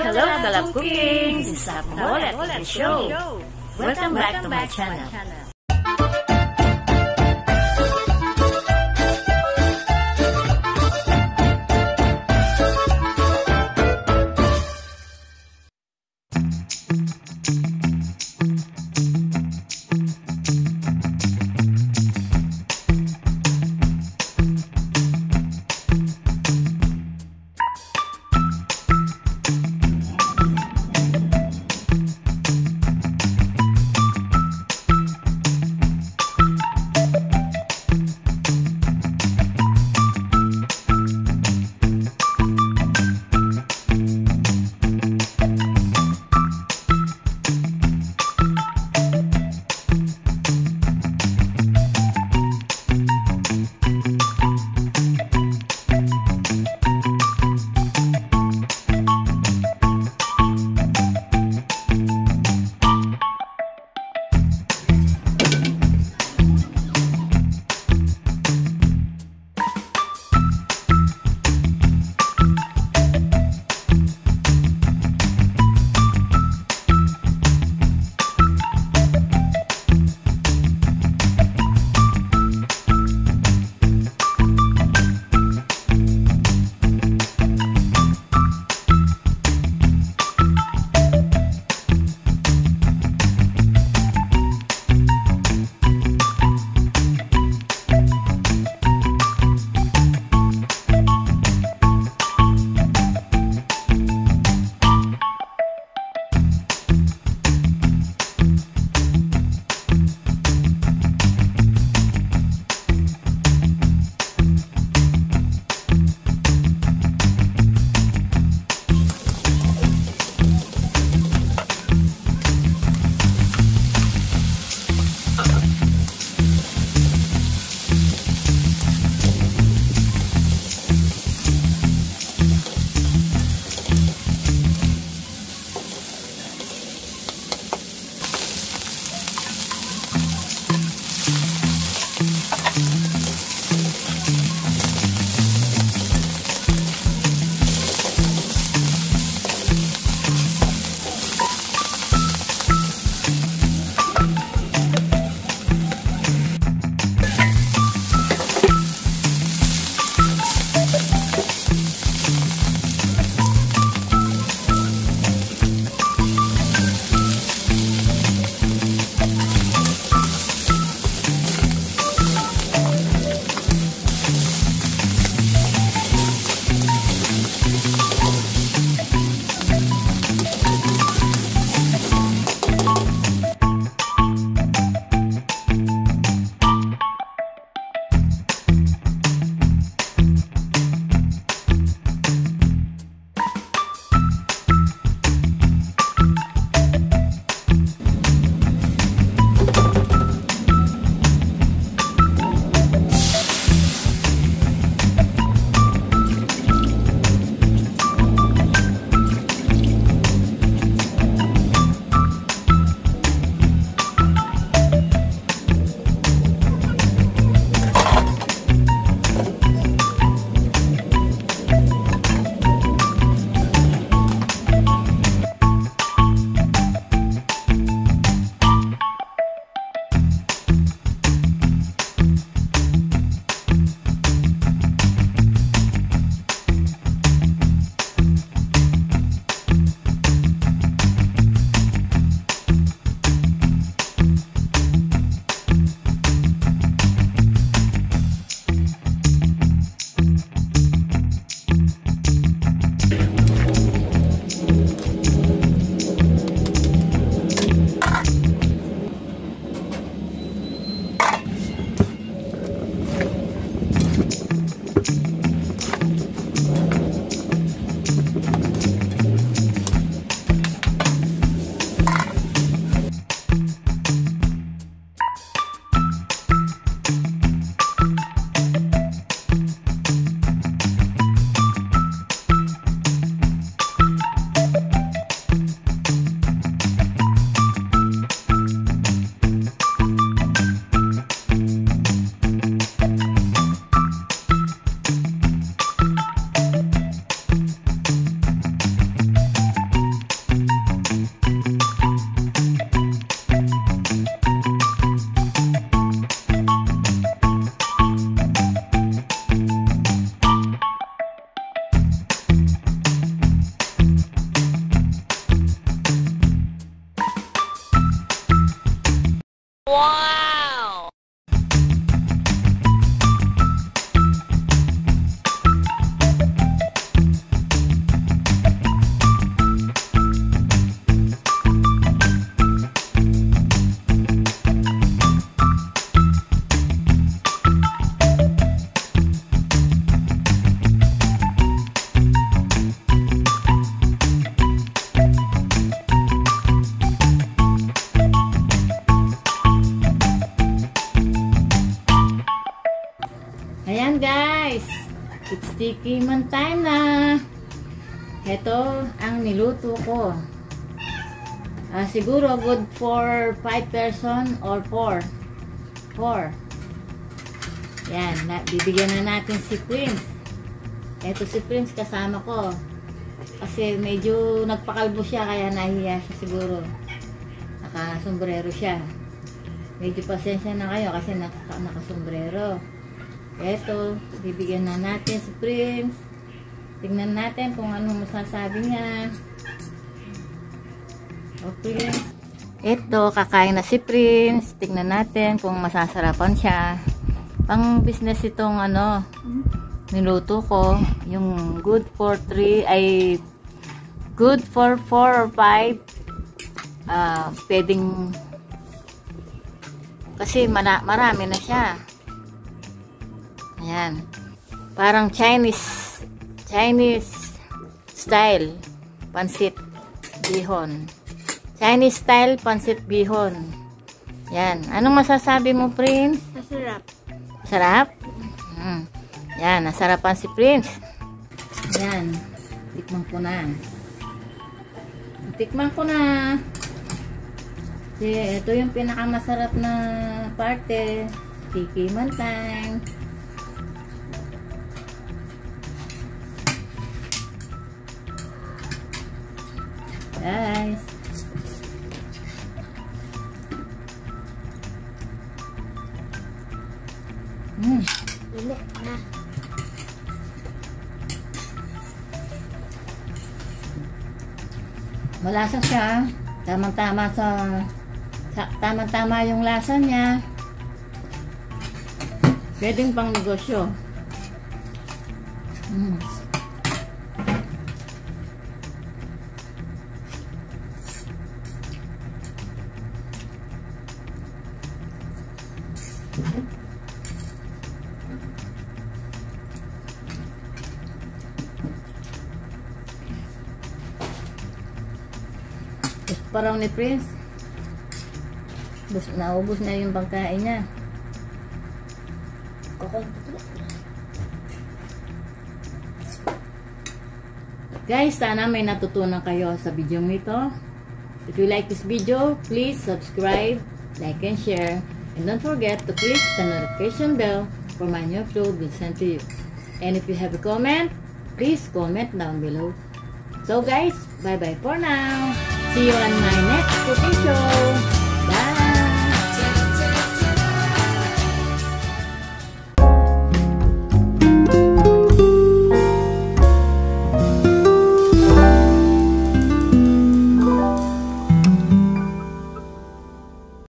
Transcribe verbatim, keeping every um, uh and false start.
hello, Kalab Cooking! This is Sapmol at the show. Welcome back to my channel. Ayan guys, it's sticky man time na. Ito ang niluto ko. Uh, siguro good for five person or four. four. Yan, na, bibigyan na natin si Prince. Ito si Prince kasama ko. Kasi medyo nagpakalbo siya kaya nahiya siya siguro. Naka-sombrero siya. Medyo pasensya na kayo kasi naka, naka-sombrero. Ito, bibigyan na natin si Prince. Tingnan natin kung anong masasabi niya. O Prince. Ito, kakain na si Prince. Tingnan natin kung masasarapan siya. Pang business itong ano, niluto ko. Yung good for three ay good for four or five. Uh, pwedeng kasi mara, marami na siya. Ayan. Parang Chinese Chinese style pansit bihon. Chinese style pansit bihon. Yan. Anong masasabi mo, Prince? Masarap. Sarap? Hmm. Yan. Nasarapan si Prince. Yan. Tikman ko na. Tikman ko na. Kasi ito yung pinakamasarap na parte. Tiki man time. Guys. Hmm. Lili na. Malasa siya. Tamang-tama sa, sa tamang-tama yung lasa niya. Pwedeng pang negosyo. Hmm. Parang ni Prince, bus, naubos na yung pagkain niya. Guys, sana may natutunan kayo sa video nito. If you like this video, please subscribe, like and share, and don't forget to click the notification bell for my new upload will send to you. And if you have a comment, please comment down below. So guys, bye bye for now. See you on my next cooking show.